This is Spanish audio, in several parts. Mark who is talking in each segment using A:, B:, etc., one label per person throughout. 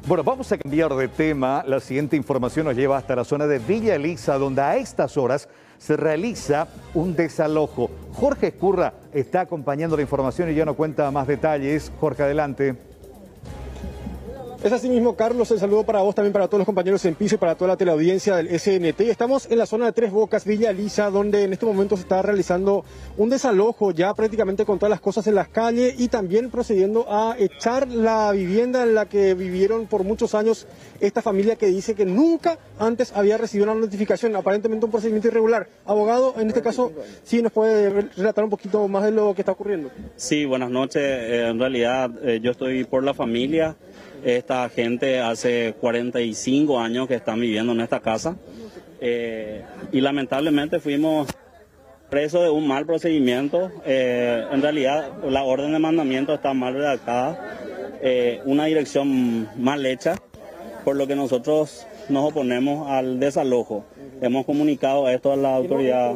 A: Bueno, vamos a cambiar de tema. La siguiente información nos lleva hasta la zona de Villa Elisa, donde a estas horas se realiza un desalojo. Jorge Escurra está acompañando la información y ya nos cuenta más detalles. Jorge, adelante.
B: Es así mismo, Carlos, el saludo para vos, también para todos los compañeros en piso y para toda la teleaudiencia del SNT. Estamos en la zona de Tres Bocas, Villa Elisa, donde en este momento se está realizando un desalojo ya prácticamente con todas las cosas en las calles y también procediendo a echar la vivienda en la que vivieron por muchos años esta familia que dice que nunca antes había recibido una notificación, aparentemente un procedimiento irregular. Abogado, en este caso, ¿sí nos puede relatar un poquito más de lo que está ocurriendo?
C: Sí, buenas noches. En realidad yo estoy por la familia. Esta gente hace 45 años que están viviendo en esta casa y lamentablemente fuimos presos de un mal procedimiento. En realidad la orden de mandamiento está mal redactada, una dirección mal hecha, por lo que nosotros nos oponemos al desalojo. Hemos comunicado esto a la autoridad,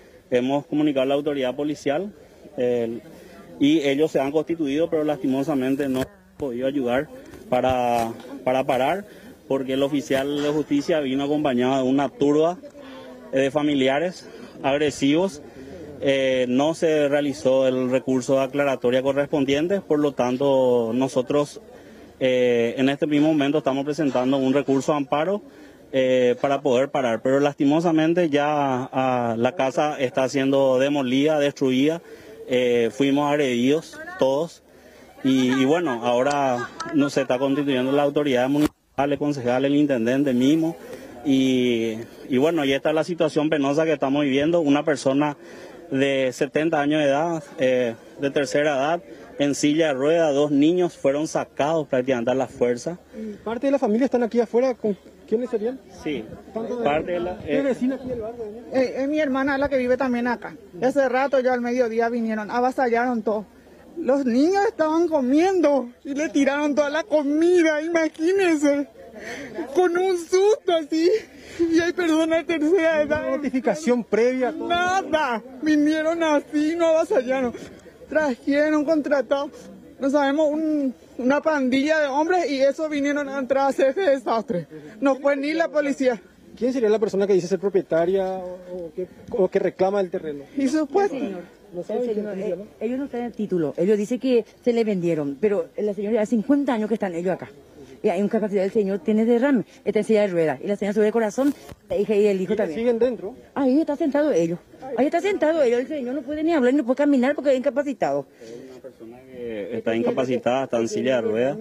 C: policial y ellos se han constituido, pero lastimosamente no han podido ayudar para parar, porque el oficial de justicia vino acompañado de una turba de familiares agresivos. No se realizó el recurso de aclaratoria correspondiente, por lo tanto nosotros en este mismo momento estamos presentando un recurso de amparo para poder parar, pero lastimosamente ya la casa está siendo demolida, destruida, fuimos agredidos todos. Y bueno, ahora se está constituyendo la autoridad municipal, el concejal, el intendente mismo. Y bueno, y esta es la situación penosa que estamos viviendo. Una persona de 70 años de edad, de tercera edad, en silla de ruedas, 2 niños fueron sacados prácticamente a la fuerza.
B: ¿Parte de la familia están aquí afuera? ¿Quiénes serían?
C: Sí, parte de la...
B: ¿Es vecina aquí del barrio?
D: Es mi hermana la que vive también acá. Hace rato ya al mediodía vinieron, avasallaron todo. Los niños estaban comiendo y le tiraron toda la comida, imagínense, con un susto así. Y hay personas de tercera edad.
B: ¿Una notificación previa?
D: Nada, vinieron así, no avasallaron. Trajeron contratados, no sabemos, una pandilla de hombres y eso vinieron a entrar a hacer ese desastre. No fue ni la policía.
B: ¿Quién sería la persona que dice ser propietaria o que reclama el terreno?
D: Y después...
B: ¿No saben ¿no?
E: Ellos no tienen el título, ellos dicen que se le vendieron, pero la señora hace 50 años que están ellos acá. Y hay una capacidad del señor, tiene derrame, está en silla de ruedas, y la señora sobre el corazón, la hija y el hijo también.
B: ¿Siguen dentro?
E: Ahí está sentado ellos, el señor no puede ni hablar, no puede caminar porque es incapacitado.
C: Una persona que está incapacitada, está en silla de ruedas.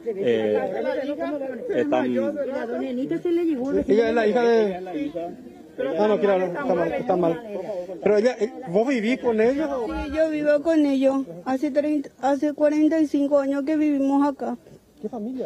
E: La doña Anita se le llegó.
B: Ella es la hija de... No quiero hablar, está mal. Pero ¿vos vivís con ellos?
F: Sí, yo vivo con ellos. Hace 45 años que vivimos acá.
B: ¿Qué familia?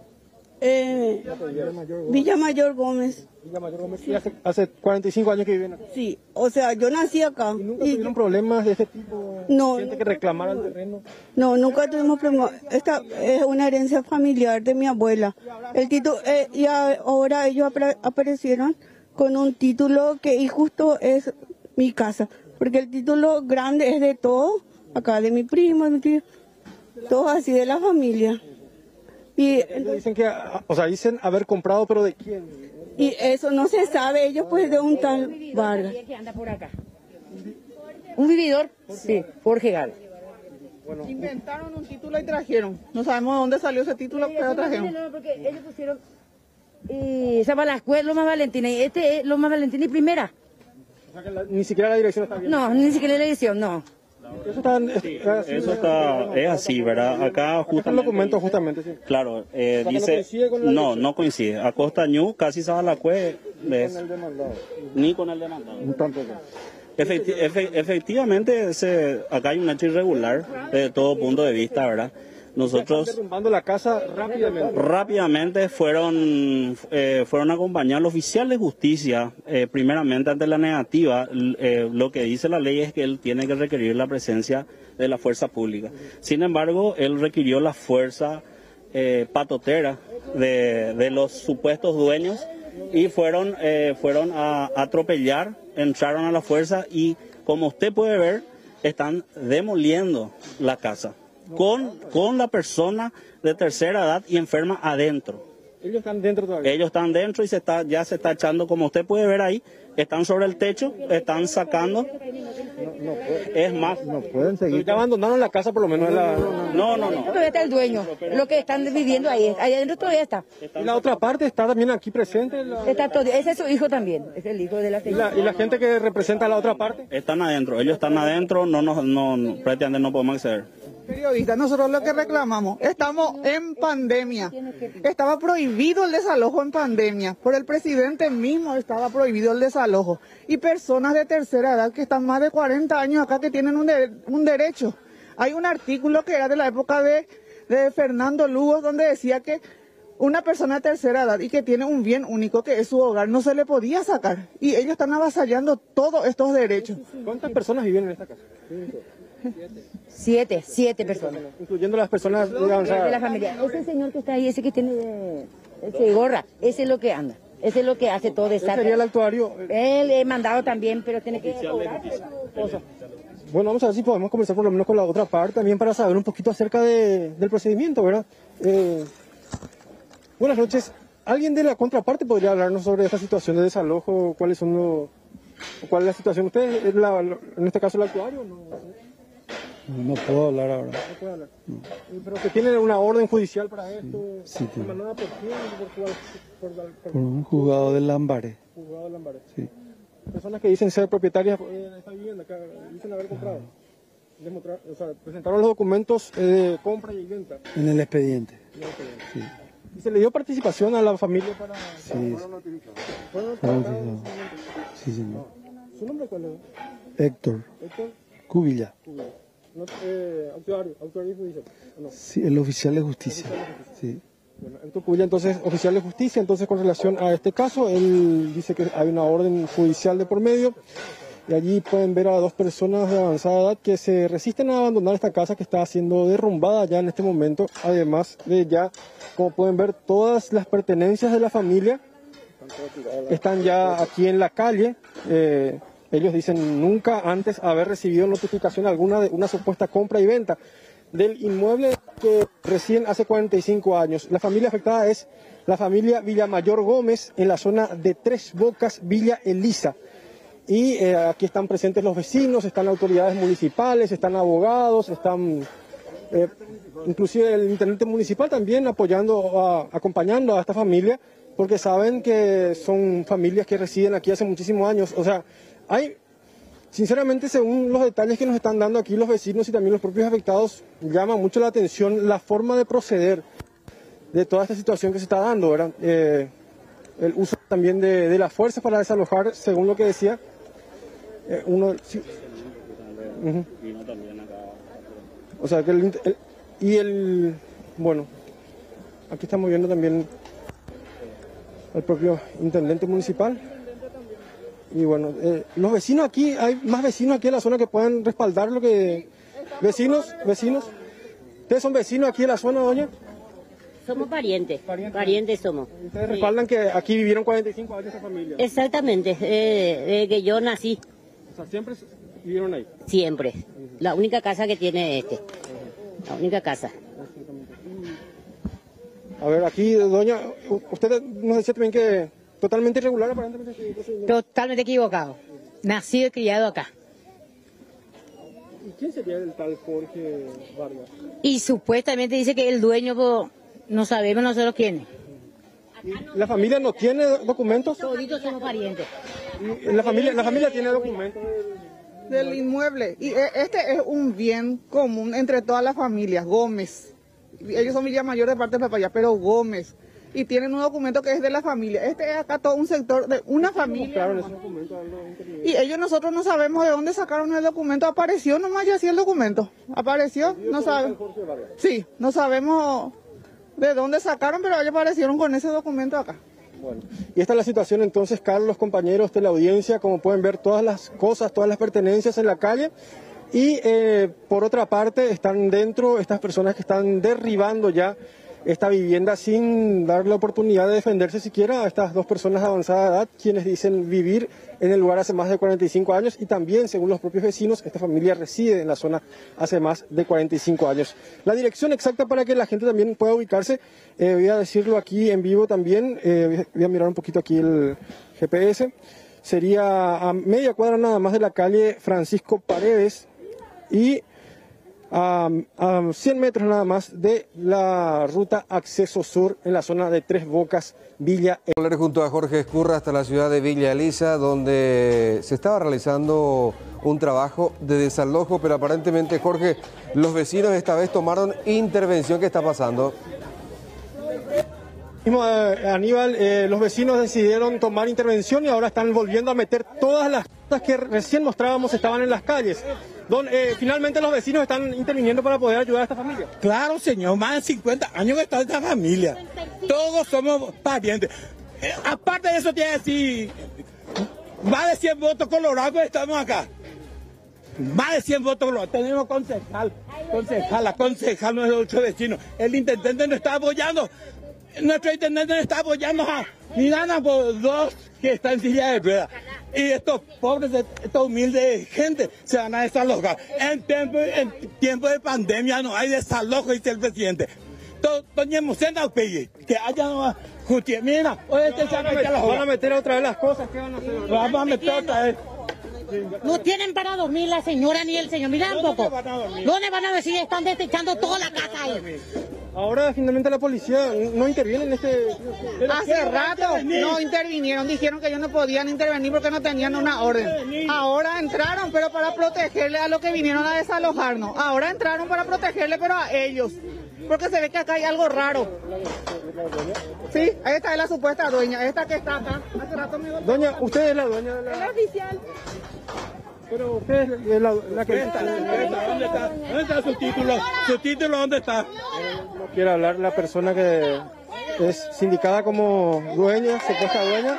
F: Villa Mayor Gómez.
B: Villa Mayor Gómez. ¿Y hace 45 años que viven acá?
F: Sí, o sea, yo nací acá.
B: ¿Y nunca tuvieron problemas de este tipo?
F: No.
B: ¿Gente que reclamara el terreno?
F: No, nunca tuvimos problemas. Esta es una herencia familiar de mi abuela. El título, y ahora ellos aparecieron con un título que injusto es mi casa, porque el título grande es de todo, acá de mi primo, de mi tío, todo así de la familia. Y
B: dicen que, dicen haber comprado, pero ¿de quién?
F: Y eso no se sabe, ellos pues de un tal Vargas.
E: Que anda por acá. Un vividor, sí, Jorge Gala.
D: Bueno, inventaron un título y trajeron. No sabemos de dónde salió ese título, pero trajeron.
E: No, porque ellos pusieron Loma Valentina, y este es Loma Valentina y Primera.
B: O sea que ni siquiera la dirección está bien.
E: No, ni siquiera la dirección, no.
C: Eso es así, ¿verdad? Acá justamente...
B: el documento justamente, sí.
C: Claro,
B: dice...
C: No coincide. Acosta Ñu, casi Sabalacue, ni con el demandado.
B: Tampoco.
C: Efectivamente, acá hay un hecho irregular desde todo punto de vista, ¿verdad? Nosotros
B: derrumbando la casa rápidamente.
C: Rápidamente fueron acompañados el oficial de justicia, primeramente ante la negativa. Lo que dice la ley es que él tiene que requerir la presencia de la fuerza pública. Sin embargo, él requirió la fuerza patotera de los supuestos dueños y fueron a atropellar, entraron a la fuerza y, como usted puede ver, están demoliendo la casa. con la persona de tercera edad y enferma adentro.
B: Ellos están dentro todavía.
C: Ellos están dentro y ya se está echando, como usted puede ver ahí, están sobre el techo, están sacando. Es más,
B: No pueden seguir. Ya abandonaron la casa por lo menos.
C: no.
E: Todavía está el dueño, lo que están viviendo ahí adentro todavía está.
B: Y la otra parte está también aquí presente.
E: Está todo, ese es su hijo también, es el hijo de la
B: Y
E: señora.
B: la gente que representa a la otra parte.
C: Están adentro, ellos están adentro, prácticamente no podemos acceder.
D: Periodistas, nosotros lo que reclamamos, estamos en pandemia. Estaba prohibido el desalojo en pandemia. Por el presidente mismo estaba prohibido el desalojo. Y personas de tercera edad que están más de 40 años acá que tienen un derecho. Hay un artículo que era de la época de Fernando Lugo donde decía que una persona de tercera edad y que tiene un bien único que es su hogar no se le podía sacar. Y ellos están avasallando todos estos derechos.
B: ¿Cuántas personas viven en esta casa?
E: Siete personas.
B: Incluyendo las personas
E: De la
B: avanzadas.
E: familia. Ese señor que está ahí, ese que tiene ese gorra, ese es lo que anda. Ese es lo que hace todo de
B: Ese sería el actuario.
E: Él he mandado también, pero tiene que cobrar cosas.
B: Bueno, vamos a ver si podemos conversar por lo menos con la otra parte también para saber un poquito acerca del procedimiento, ¿verdad? Buenas noches. ¿Alguien de la contraparte podría hablarnos sobre esta situación de desalojo? ¿Cuál es la situación? ¿Usted, en este caso, el actuario?
G: No puedo hablar ahora.
B: No puede hablar. Pero que tiene una orden judicial para esto.
G: Sí, tiene.
B: ¿Emanada por quién?
G: Por un juzgado de Lambaré.
B: Juzgado de Lambaré.
G: Sí.
B: Personas que dicen ser propietarias de esta vivienda, que dicen haber comprado. Presentaron los documentos de compra y venta.
G: En el expediente. Sí.
B: ¿Y se le dio participación a la familia para...?
G: Sí. Sí, señor.
B: ¿Su nombre cuál es?
G: Héctor
B: Héctor
G: Cubilla.
B: No, actuario judicial. No.
G: Sí, el oficial de justicia. Sí.
B: Bueno, Héctor Cubilla, entonces, oficial de justicia. Entonces, con relación a este caso, él dice que hay una orden judicial de por medio. Y allí pueden ver a dos personas de avanzada edad que se resisten a abandonar esta casa que está siendo derrumbada ya en este momento. Además de ya, como pueden ver, todas las pertenencias de la familia están ya aquí en la calle. Ellos dicen nunca antes haber recibido notificación alguna de una supuesta compra y venta del inmueble que recién hace 45 años. La familia afectada es la familia Villamayor Gómez en la zona de Tres Bocas, Villa Elisa. Y aquí están presentes los vecinos, están autoridades municipales, están abogados, están inclusive el intendente municipal también acompañando a esta familia, porque saben que son familias que residen aquí hace muchísimos años. O sea, sinceramente, según los detalles que nos están dando aquí los vecinos y también los propios afectados, llama mucho la atención la forma de proceder de toda esta situación que se está dando, ¿verdad? El uso también de la fuerza para desalojar, según lo que decía sí. O sea, bueno, aquí estamos viendo también al propio intendente municipal. Y bueno, los vecinos aquí, hay más vecinos aquí en la zona que puedan respaldar lo que... Vecinos. ¿Ustedes son vecinos aquí en la zona, doña?
H: Somos parientes somos.
B: ¿Ustedes respaldan que aquí vivieron 45 años esa familia?
H: Exactamente, desde que yo nací.
B: O sea, siempre vivieron ahí.
H: Siempre. La única casa que tiene la única casa.
B: A ver, aquí, doña, usted nos decía también que totalmente irregular aparentemente.
I: Totalmente equivocado. Nacido y criado acá.
B: ¿Y quién sería el tal Jorge Vargas?
I: Y supuestamente dice que el dueño, pues, no sabemos nosotros quién es.
B: ¿La familia no tiene documentos?
I: Toditos somos parientes.
B: La familia tiene documentos
D: del inmueble. Y este es un bien común entre todas las familias, Gómez. Ellos son Villamayor de parte de Papaya, pero Gómez. Y tienen un documento que es de la familia. Este es acá todo un sector de una familia. Y nosotros no sabemos de dónde sacaron el documento. Apareció nomás ya así el documento. Apareció, no sabemos. Sí, no sabemos de dónde sacaron, pero ellos aparecieron con ese documento acá.
B: Bueno, y esta es la situación entonces, Carlos, compañeros de la audiencia, como pueden ver todas las cosas, todas las pertenencias en la calle. Y por otra parte están dentro estas personas que están derribando ya esta vivienda sin dar la oportunidad de defenderse siquiera a estas dos personas de avanzada edad, quienes dicen vivir en el lugar hace más de 45 años y también, según los propios vecinos, esta familia reside en la zona hace más de 45 años. La dirección exacta para que la gente también pueda ubicarse, voy a decirlo aquí en vivo también, voy a mirar un poquito aquí el GPS, sería a media cuadra nada más de la calle Francisco Paredes y a 100 metros nada más de la ruta Acceso Sur en la zona de Tres Bocas, Villa.
J: Volver junto a Jorge Ezcurra hasta la ciudad de Villa Elisa, donde se estaba realizando un trabajo de desalojo, pero aparentemente, Jorge, los vecinos esta vez tomaron intervención. ¿Qué está pasando?
B: Aníbal, los vecinos decidieron tomar intervención y ahora están volviendo a meter todas las cosas que recién mostrábamos estaban en las calles. Finalmente los vecinos están interviniendo para poder ayudar a esta familia.
K: Claro, señor, más de 50 años que está esta familia. Todos somos parientes. Aparte de eso, tiene que decir, más de 100 votos colorados estamos acá. Más de 100 votos colorados. Tenemos concejal nuestro vecino. El intendente nos está apoyando. Nuestro intendente nos está apoyando a Miranda por dos que están en silla de ruedas. Y estos pobres, estos humildes gente se van a desalojar. En tiempo de pandemia no hay desalojo, dice el presidente. Que haya justicia. Mira,
B: van a meter otra vez las cosas. ¿Qué van a hacer?
K: Vamos a meter otra vez.
I: No tienen para dormir la señora ni el señor. Mira un poco. ¿Dónde van a decir? Están desechando toda la casa ahí.
B: Ahora finalmente la policía no interviene en este...
D: Hace rato no intervinieron, dijeron que ellos no podían intervenir porque no tenían una orden. Ahora entraron, pero para protegerle a los que vinieron a desalojarnos. Ahora entraron para protegerle, pero a ellos. Porque se ve que acá hay algo raro. Sí, esta es la supuesta dueña, esta que está acá. Hace rato me...
B: Doña, usted es la dueña de la...
D: El oficial.
B: Pero usted es la que...
K: ¿Dónde está su título? ¿Su título dónde está?
B: No quiere hablar la persona que es sindicada como dueña, supuesta dueña.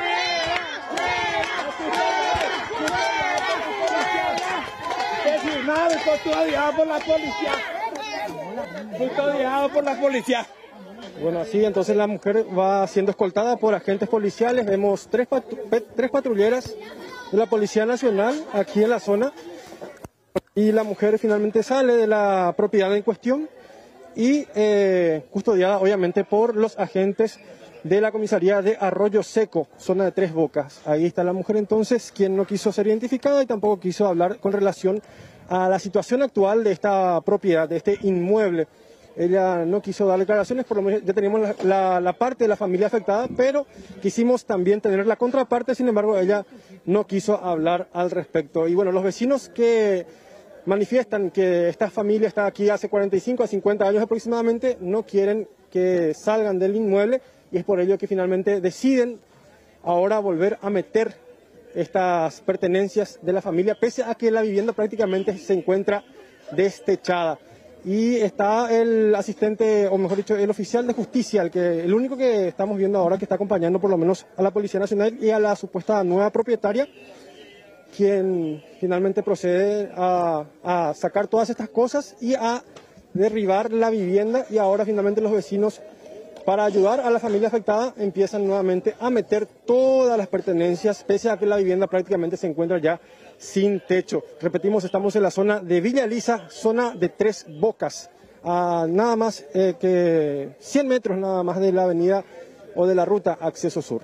K: Custodiado por la policía. Custodiado por la policía.
B: Bueno, así entonces la mujer va siendo escoltada por agentes policiales. Vemos tres patrulleras de la Policía Nacional aquí en la zona. Y la mujer finalmente sale de la propiedad en cuestión y custodiada obviamente por los agentes de la comisaría de Arroyo Seco, zona de Tres Bocas. Ahí está la mujer entonces, quien no quiso ser identificada y tampoco quiso hablar con relación a la situación actual de esta propiedad, de este inmueble. Ella no quiso dar declaraciones, por lo menos ya teníamos la parte de la familia afectada, pero quisimos también tener la contraparte, sin embargo ella no quiso hablar al respecto. Y bueno, los vecinos que manifiestan que esta familia está aquí hace 45 a 50 años aproximadamente, no quieren que salgan del inmueble y es por ello que finalmente deciden ahora volver a meter estas pertenencias de la familia, pese a que la vivienda prácticamente se encuentra destechada. Y está el asistente, o mejor dicho, el oficial de justicia, el único que estamos viendo ahora que está acompañando por lo menos a la Policía Nacional y a la supuesta nueva propietaria, quien finalmente procede a sacar todas estas cosas y a derribar la vivienda. Y ahora finalmente los vecinos, para ayudar a la familia afectada, empiezan nuevamente a meter todas las pertenencias, pese a que la vivienda prácticamente se encuentra ya sin techo. Repetimos, estamos en la zona de Villa Elisa, zona de Tres Bocas, a nada más que 100 metros nada más de la avenida o de la ruta Acceso Sur.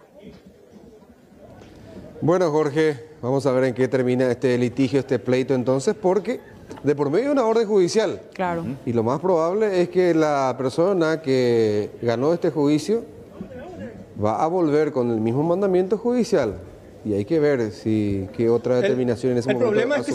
J: Bueno, Jorge, vamos a ver en qué termina este litigio, este pleito entonces, porque de por medio de una orden judicial.
E: Claro.
J: Y lo más probable es que la persona que ganó este juicio va a volver con el mismo mandamiento judicial. Y hay que ver si qué otra determinación en ese momento.
B: El problema es que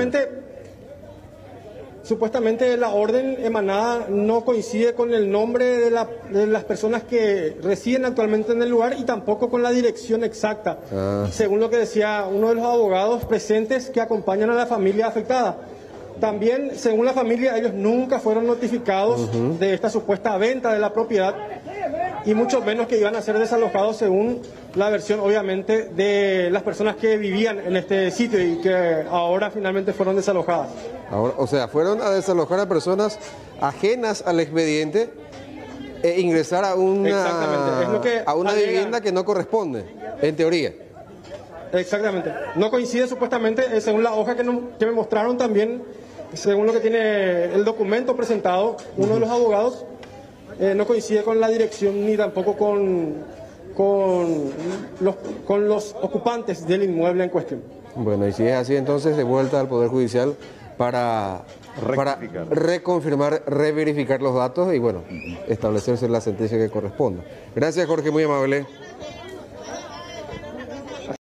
B: supuestamente la orden emanada no coincide con el nombre de las personas que residen actualmente en el lugar y tampoco con la dirección exacta, según lo que decía uno de los abogados presentes que acompañan a la familia afectada. También, según la familia, ellos nunca fueron notificados de esta supuesta venta de la propiedad y mucho menos que iban a ser desalojados, según la versión obviamente de las personas que vivían en este sitio y que ahora finalmente fueron desalojadas.
J: Ahora, o sea, fueron a desalojar a personas ajenas al expediente ingresar a
B: Exactamente, es lo que
J: a una
B: alega.
J: vivienda que no corresponde, en teoría.
B: Exactamente. No coincide supuestamente, según la hoja que me mostraron también, según lo que tiene el documento presentado, uno de los abogados, no coincide con la dirección ni tampoco con los ocupantes del inmueble en cuestión.
J: Bueno, y si es así, entonces de vuelta al Poder Judicial para reconfirmar, reverificar los datos y bueno, establecerse la sentencia que corresponda. Gracias, Jorge, muy amable.